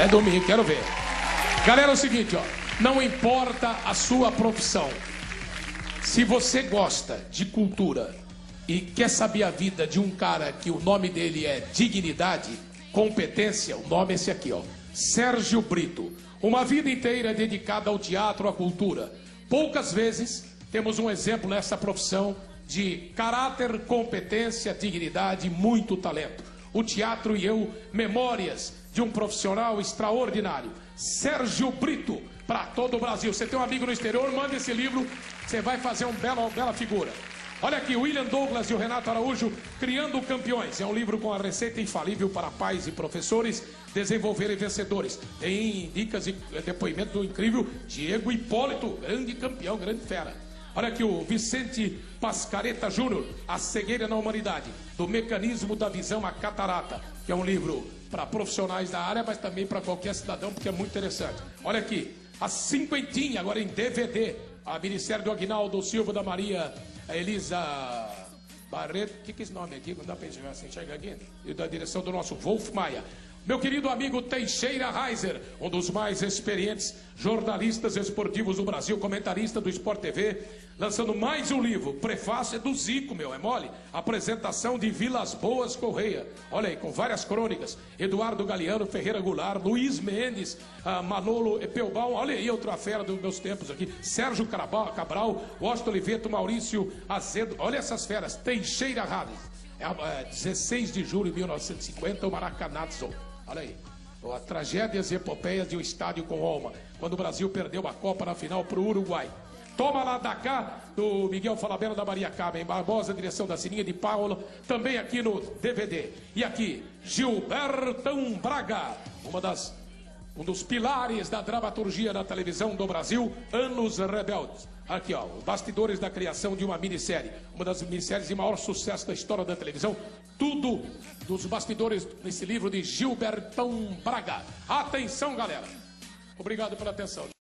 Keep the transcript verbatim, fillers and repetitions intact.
domingo, quero ver. Galera, é o seguinte, ó. Não importa a sua profissão. Se você gosta de cultura e quer saber a vida de um cara que o nome dele é dignidade, competência, o nome é esse aqui, ó. Sérgio Brito. Uma vida inteira dedicada ao teatro, à cultura. Poucas vezes temos um exemplo nessa profissão de caráter, competência, dignidade e muito talento. O Teatro e Eu, memórias de um profissional extraordinário. Sérgio Brito, para todo o Brasil. Você tem um amigo no exterior, manda esse livro, você vai fazer uma bela, uma bela figura. Olha aqui, o William Douglas e o Renato Araújo, Criando Campeões. É um livro com a receita infalível para pais e professores desenvolverem vencedores. Tem dicas e depoimento do incrível Diego Hipólito, grande campeão, grande fera. Olha aqui o Vicente Pascareta Júnior, A Cegueira na Humanidade, do Mecanismo da Visão à Catarata, que é um livro para profissionais da área, mas também para qualquer cidadão, porque é muito interessante. Olha aqui, a Cinquentinha, agora em D V D, a Ministério do Aguinaldo Silva da Maria, a Elisa Barreto, o que, que é esse nome aqui? Não dá para enxergar, você enxerga aqui? E da direção do nosso Wolf Maia. Meu querido amigo Teixeira Reiser, um dos mais experientes jornalistas esportivos do Brasil, comentarista do Sport T V, lançando mais um livro. Prefácio é do Zico, meu, é mole. Apresentação de Vilas Boas Correia. Olha aí, com várias crônicas. Eduardo Galeano, Ferreira Goulart, Luiz Mendes, uh, Manolo Epelbaum. Olha aí, outra fera dos meus tempos aqui. Sérgio Cabral, Washington Oliveto, Maurício Azedo. Olha essas feras. Teixeira Reiser. É, é, dezesseis de julho de mil novecentos e cinquenta, o Maracanazo. Olha aí, a tragédias e epopeias de um estádio com Roma, quando o Brasil perdeu a Copa na final para o Uruguai. Toma lá da cá, do Miguel Falabella, da Maria Carmen Barbosa, direção da Sininha de Paula, também aqui no D V D. E aqui, Gilbertão Braga, uma das, um dos pilares da dramaturgia da televisão do Brasil, Anos Rebeldes. Aqui, ó, bastidores da criação de uma minissérie, uma das minisséries de maior sucesso da história da televisão. Tudo dos bastidores nesse livro de Gilbertão Braga. Atenção, galera. Obrigado pela atenção.